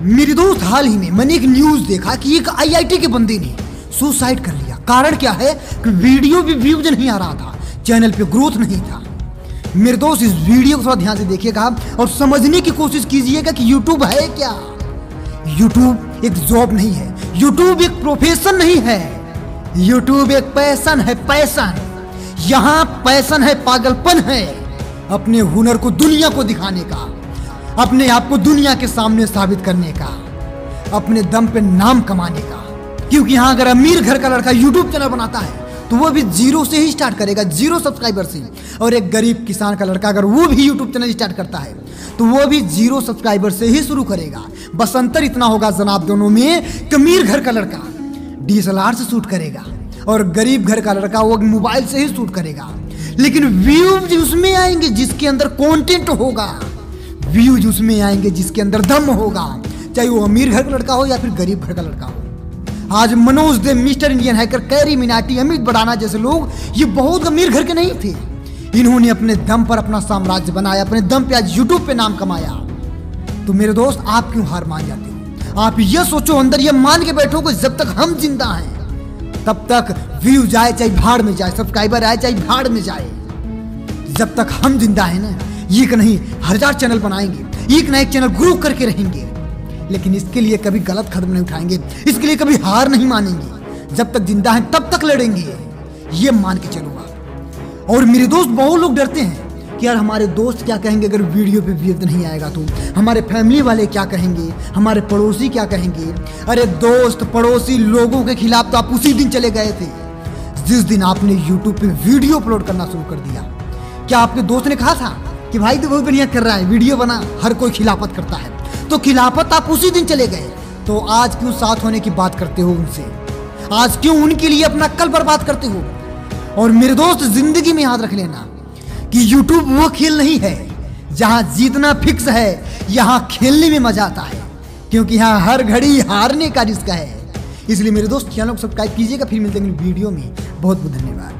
मेरे दोस्त, हाल ही में मैंने एक न्यूज देखा कि एक आईआईटी के बंदे ने सुसाइड कर लिया। कारण क्या है कि वीडियो भी व्यूज नहीं आ रहा था, चैनल पे ग्रोथ नहीं था। मेरे दोस्त, इस वीडियो को थोड़ा ध्यान से देखिएगा और समझने की कोशिश कीजिएगा कि यूट्यूब है क्या। यूट्यूब एक जॉब नहीं है, यूट्यूब एक प्रोफेशन नहीं है, यूट्यूब एक पैशन है। पैशन, यहाँ पैशन है, पागलपन है अपने हुनर को दुनिया को दिखाने का, अपने आप को दुनिया के सामने साबित करने का, अपने दम पे नाम कमाने का। क्योंकि यहाँ अगर अमीर घर का लड़का यूट्यूब चैनल बनाता है तो वो भी जीरो से ही स्टार्ट करेगा, जीरो सब्सक्राइबर से। और एक गरीब किसान का लड़का अगर वो भी यूट्यूब चैनल स्टार्ट करता है तो वो भी जीरो सब्सक्राइबर से ही शुरू करेगा। बस अंतर इतना होगा जनाब दोनों में कि अमीर घर का लड़का DSLR से शूट करेगा और गरीब घर का लड़का वो मोबाइल से ही शूट करेगा। लेकिन व्यूज उसमें आएंगे जिसके अंदर कंटेंट होगा, व्यूज उसमें आएंगे जिसके अंदर दम होगा, चाहे वो अमीर घर का लड़का हो या फिर गरीब घर का लड़का हो। आज Manoj Dey, Mister Indian Hacker, Carry Minati, Amit Badana जैसे लोग ये बहुत अमीर घर के नहीं थे। इन्होंने अपने दम पर अपना साम्राज्य बनाया, अपने दम पे आज यूट्यूब पे नाम कमाया। तो मेरे दोस्त, आप क्यों हार मान जाते हो? आप ये सोचो, अंदर ये मान के बैठो कि जब तक हम जिंदा हैं तब तक व्यूज आए चाहे भाड़ में जाए, सब्सक्राइबर आए चाहे भाड़ में जाए, जब तक हम जिंदा है ना, एक नहीं 1000 चैनल बनाएंगे, एक ना एक चैनल ग्रो करके रहेंगे। लेकिन इसके लिए कभी गलत कदम नहीं उठाएंगे, इसके लिए कभी हार नहीं मानेंगे। जब तक जिंदा हैं तब तक लड़ेंगे, ये मान के चलो आप। और मेरे दोस्त, बहुत लोग डरते हैं कि यार हमारे दोस्त क्या कहेंगे अगर वीडियो पे व्यूज नहीं आएगा तो, हमारे फैमिली वाले क्या कहेंगे, हमारे पड़ोसी क्या कहेंगे। अरे दोस्त, पड़ोसी लोगों के खिलाफ तो आप उसी दिन चले गए थे जिस दिन आपने यूट्यूब पे वीडियो अपलोड करना शुरू कर दिया। क्या आपके दोस्त ने कहा था कि भाई तो बहुत बढ़िया कर रहा है, वीडियो बना, हर कोई खिलाफत करता है, तो खिलाफत आप उसी दिन चले गए। तो आज क्यों साथ होने की बात करते हो उनसे? आज क्यों उनके लिए अपना कल बर्बाद करते हो? और मेरे दोस्त, जिंदगी में याद रख लेना कि यूट्यूब वो खेल नहीं है जहां जीतना फिक्स है, यहां खेलने में मजा आता है, क्योंकि यहां हर घड़ी हारने का रिस्क है। इसलिए मेरे दोस्त, चैनल को सब्सक्राइब कीजिएगा। फिर मिलते हैं वीडियो में। बहुत बहुत धन्यवाद।